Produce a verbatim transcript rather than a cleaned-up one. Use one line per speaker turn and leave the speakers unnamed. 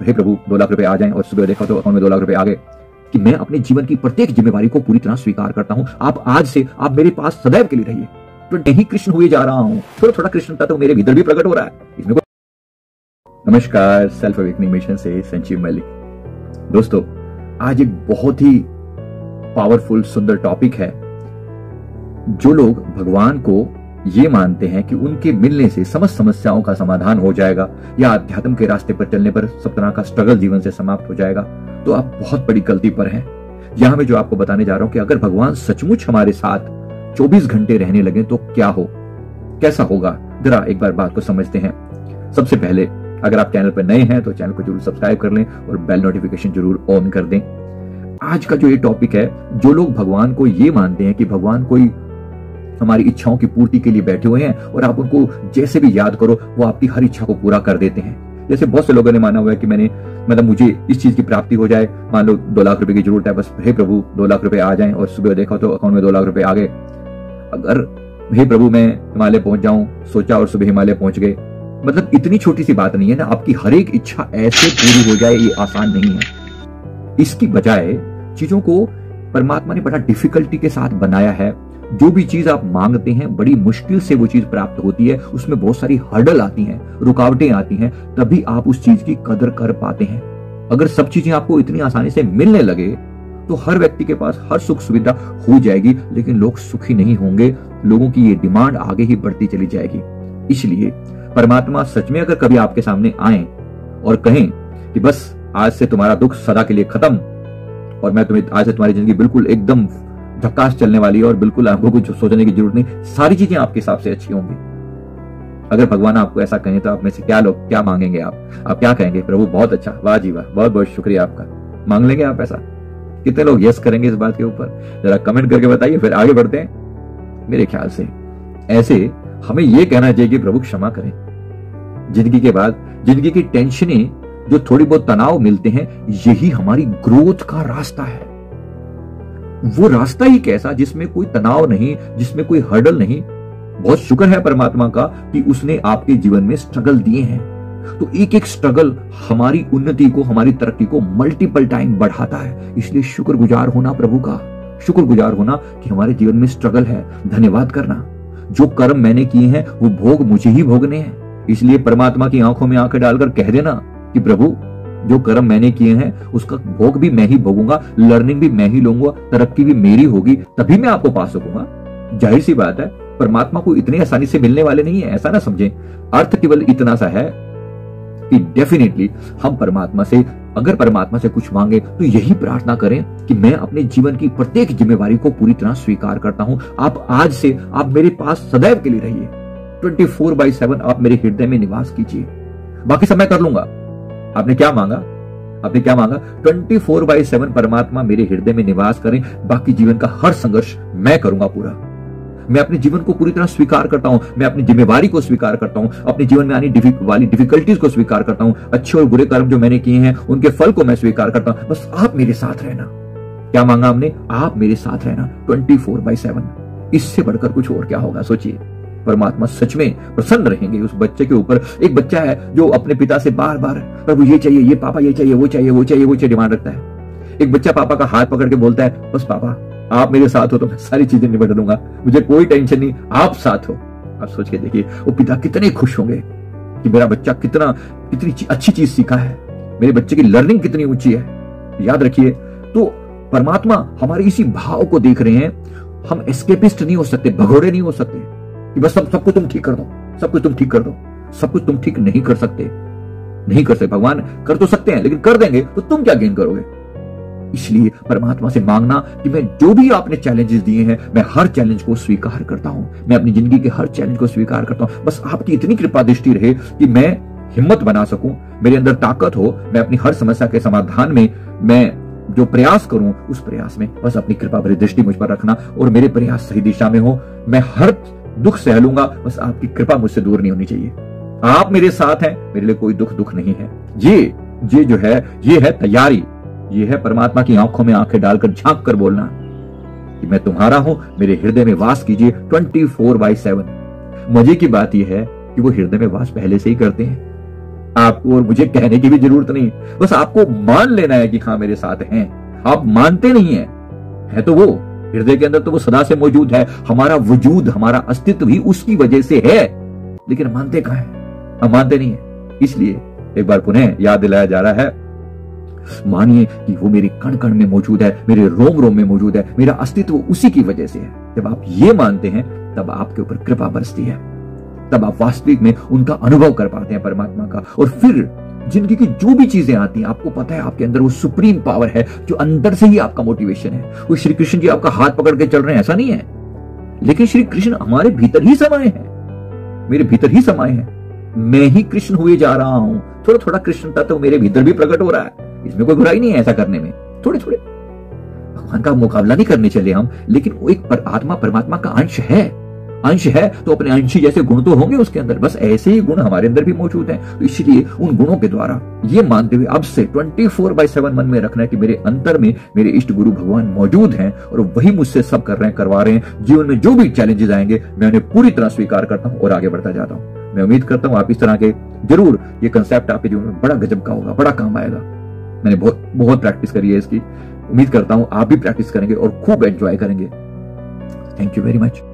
हे प्रभु दो लाख रुपए आ जाएं, और सुबह देखा तो अकाउंट में दो लाख रुपए आ गए, कि मैं अपने जीवन की प्रत्येक जिम्मेवारी को पूरी तरह स्वीकार करता हूं। आप आज से आप मेरे पास सदैव के लिए रहिए। तो नहीं कृष्ण हुए जा रहा हूं, थोड़ा थोड़ा कृष्ण तत्व तो मेरे भीतर भी प्रकट हो रहा है इसमें को... नमस्कार, सेल्फ अवेकनिंग मिशन से संजीव मलिक। दोस्तों, आज एक बहुत ही पावरफुल सुंदर टॉपिक है। जो लोग भगवान को ये मानते हैं कि उनके मिलने से समस्त समस्याओं का समाधान हो जाएगा, या अध्यात्म के रास्ते पर चलने पर सब तरह का स्ट्रगल जीवन से समाप्त हो जाएगा, तो आप बहुत बड़ी गलती पर हैं। यहां मैं जो आपको बताने जा रहा हूं कि अगर भगवान सचमुच हमारे साथ चौबीस घंटे रहने लगे तो क्या हो, कैसा होगा, जरा एक बार बात को समझते हैं। सबसे पहले, अगर आप चैनल पर नए हैं तो चैनल को जरूर सब्सक्राइब कर लें और बेल नोटिफिकेशन जरूर ऑन कर दें। आज का जो ये टॉपिक है, जो लोग भगवान को ये मानते हैं कि भगवान कोई हमारी इच्छाओं की पूर्ति के लिए बैठे हुए हैं और आप उनको जैसे भी याद करो वो आपकी हर इच्छा को पूरा कर देते हैं। जैसे बहुत से लोगों ने माना हुआ है कि मैंने मतलब मुझे इस चीज की प्राप्ति हो जाए, मान लो दो लाख रुपए की जरूरत है, बस हे प्रभु दो लाख रुपए आ जाएं, और सुबह देखा तो अकाउंट में दो लाख रुपए आ गए। अगर हे प्रभु मैं हिमालय पहुंच जाऊं, सोचा और सुबह हिमालय पहुंच गए, मतलब इतनी छोटी सी बात नहीं है ना। आपकी हर एक इच्छा ऐसे पूरी हो जाए, ये आसान नहीं है। इसकी बजाय चीजों को परमात्मा ने बड़ा डिफिकल्टी के साथ बनाया है। जो भी चीज आप मांगते हैं, बड़ी मुश्किल से वो चीज प्राप्त होती है, उसमें बहुत सारी हर्डल आती हैं, रुकावटें आती हैं, तभी आप उस चीज की कदर कर पाते हैं। अगर सब चीजें आपको इतनी आसानी से मिलने लगे तो हर व्यक्ति के पास हर सुख सुविधा हो जाएगी, लेकिन लोग सुखी नहीं होंगे। लोगों की ये डिमांड आगे ही बढ़ती चली जाएगी। इसलिए परमात्मा सच में अगर कभी आपके सामने आए और कहें कि बस आज से तुम्हारा दुख सदा के लिए खत्म, और मैं तुम्हें आज से तुम्हारी जिंदगी बिल्कुल एकदम झक्कास चलने वाली है और बिल्कुल आपको कुछ सोचने की जरूरत नहीं, सारी चीजें आपके हिसाब से अच्छी होंगी। अगर भगवान आपको ऐसा कहें तो आप में से क्या लोग क्या मांगेंगे? आप आप क्या कहेंगे? प्रभु बहुत अच्छा, वाह जी वाह, बहुत बहुत शुक्रिया आपका। मांग लेंगे आप ऐसा? कितने लोग यस करेंगे इस बात के ऊपर? जरा कमेंट करके बताइए, फिर आगे बढ़ते हैं। मेरे ख्याल से ऐसे हमें यह कहना चाहिए कि प्रभु क्षमा करें। जिंदगी के बाद जिंदगी की टेंशनें, जो थोड़ी बहुत तनाव मिलते हैं, यही हमारी ग्रोथ का रास्ता है। वो रास्ता ही कैसा जिसमें कोई तनाव नहीं, जिसमें कोई हर्डल नहीं। बहुत शुक्र है परमात्मा का कि उसने आपके जीवन में स्ट्रगल दिए हैं। तो एक एक स्ट्रगल हमारी उन्नति को, हमारी तरक्की को मल्टीपल टाइम बढ़ाता है। इसलिए शुक्रगुजार होना प्रभु का, शुक्रगुजार होना कि हमारे जीवन में स्ट्रगल है। धन्यवाद करना, जो कर्म मैंने किए हैं वो भोग मुझे ही भोगने हैं। इसलिए परमात्मा की आंखों में आंखें डालकर कह देना कि प्रभु जो कर्म मैंने किए हैं उसका भोग भी मैं ही भोगूंगा, लर्निंग भी मैं ही लूंगा, तरक्की भी मेरी होगी, तभी मैं आपको पा सकूंगा। जाहिर सी बात है, परमात्मा को इतनी आसानी से मिलने वाले नहीं है, ऐसा ना समझें। अर्थ केवल इतना सा है कि डेफिनेटली हम परमात्मा से, अगर परमात्मा से कुछ मांगे तो यही प्रार्थना करें कि मैं अपने जीवन की प्रत्येक जिम्मेवारी को पूरी तरह स्वीकार करता हूं। आप आज से आप मेरे पास सदैव के लिए रहिए। ट्वेंटी फोर बाई सेवन आप मेरे हृदय में निवास कीजिए, बाकी सब मैं कर लूंगा। आपने क्या मांगा? आपने क्या मांगा? ट्वेंटी फोर बाई सेवन परमात्मा मेरे हृदय में निवास करें, बाकी जीवन का हर संघर्ष मैं करूंगा पूरा। मैं अपने जीवन को पूरी तरह स्वीकार करता हूं, मैं अपनी जिम्मेवारी को स्वीकार करता हूं, अपने जीवन में आने वाली डिफिकल्टीज को स्वीकार करता हूं, अच्छे और बुरे कर्म जो मैंने किए हैं उनके फल को मैं स्वीकार करता हूं। बस आप मेरे साथ रहना। क्या मांगा हमने? आप मेरे साथ रहना ट्वेंटी फोर बाई सेवन। इससे बढ़कर कुछ और क्या होगा? सोचिए। परमात्मा सच में प्रसन्न रहेंगे उस बच्चे के ऊपर। एक बच्चा है जो अपने पिता से बार बार प्रभु ये चाहिए, ये पापा ये चाहिए, वो चाहिए, वो चाहिए, वो चाहिए डिमांड रखता है। एक बच्चा पापा का हाथ पकड़ के बोलता है बस पापा आप मेरे साथ हो तो मैं सारी चीजें निपट दूंगा, मुझे कोई टेंशन नहीं, आप साथ हो। आप सोच के देखिए वो पिता कितने खुश होंगे कि मेरा बच्चा कितना कितनी अच्छी चीज सीखा है, मेरे बच्चे की लर्निंग कितनी ऊंची है। याद रखिए, तो परमात्मा हमारे इसी भाव को देख रहे हैं। हम एस्केपिस्ट नहीं हो सकते, भगोड़े नहीं हो सकते कि बस सब सब कुछ तुम ठीक कर दो, सब कुछ तुम ठीक कर दो। सब कुछ तुम ठीक नहीं कर सकते, नहीं कर सकते। भगवान कर तो सकते हैं, लेकिन कर देंगे तो तुम क्या गेन करोगे? इसलिए परमात्मा से मांगना कि मैं जो भी आपने चैलेंजेस दिए हैं, मैं हर चैलेंज को स्वीकार करता हूं, मैं अपनी जिंदगी के हर चैलेंज को स्वीकार करता हूं। बस आपकी इतनी कृपा दृष्टि रहे कि मैं हिम्मत बना सकूं, मेरे अंदर ताकत हो, मैं अपनी हर समस्या के समाधान में मैं जो प्रयास करूं उस प्रयास में बस अपनी कृपा भरी दृष्टि मुझ पर रखना और मेरे प्रयास सही दिशा में हो। मैं हर दुख सह लूंगा, बस आपकी कृपा मुझसे दूर नहीं होनी चाहिए। आप मेरे साथ हैं, मेरे लिए कोई दुख दुख नहीं है। ये ये जो है ये है तैयारी, ये है परमात्मा की आंखों में आंखें डालकर झांक कर बोलना कि मैं तुम्हारा हूं, मेरे हृदय में वास कीजिए ट्वेंटी फोर बाई सेवन। मजे की बात यह है कि वो हृदय में वास पहले से ही करते हैं। आपको और मुझे कहने की भी जरूरत नहीं, बस आपको मान लेना है कि हाँ मेरे साथ हैं। आप मानते नहीं है, है तो वो हृदय के अंदर तो वो सदा से मौजूद है। हमारा वजूद, हमारा अस्तित्व भी उसकी वजह से है, लेकिन मानते कहां है? हम मानते नहीं है। इसलिए एक बार पुनः याद दिलाया जा रहा है, मानिए कि वो मेरे कण कण में मौजूद है, मेरे रोम रोम में मौजूद है, मेरा अस्तित्व उसी की वजह से है। जब आप ये मानते हैं तब आपके ऊपर कृपा बरसती है, तब आप वास्तविक में उनका अनुभव कर पाते हैं परमात्मा का। और फिर जिंदगी की जो भी चीजें आती हैं, आपको पता है आपके अंदर वो सुप्रीम पावर है जो अंदर से ही आपका मोटिवेशन है। वो श्री कृष्ण जी आपका हाथ पकड़ के चल रहे हैं ऐसा नहीं है, लेकिन श्री कृष्ण हमारे भीतर ही समाये हैं, मेरे भीतर ही समाये हैं। मैं ही कृष्ण हुए जा रहा हूं, थोड़ा थोड़ा कृष्ण तत्व मेरे भीतर भी प्रकट हो रहा है। इसमें कोई बुराई नहीं है ऐसा करने में। थोड़े थोड़े भगवान का मुकाबला नहीं करने चले हम, लेकिन वो एक पर आत्मा परमात्मा का अंश है। अंश है तो अपने अंशी जैसे गुण तो होंगे उसके अंदर, बस ऐसे ही गुण हमारे अंदर भी मौजूद हैं। तो इसलिए उन गुणों के द्वारा ये मानते हुए अब से ट्वेंटी फोर बाई सेवन मन में रखना है कि मेरे अंतर में मेरे इष्ट गुरु भगवान मौजूद हैं और वही मुझसे सब कर रहे हैं, करवा रहे हैं। जीवन में जो भी चैलेंजेस आएंगे मैं उन्हें पूरी तरह स्वीकार करता हूं और आगे बढ़ता जाता हूं। मैं उम्मीद करता हूं आप इस तरह के जरूर ये कंसेप्ट आपके जीवन में बड़ा गजब का होगा, बड़ा काम आएगा। मैंने बहुत बहुत प्रैक्टिस करी है इसकी, उम्मीद करता हूं आप भी प्रैक्टिस करेंगे और खूब एंजॉय करेंगे। Thank you very much.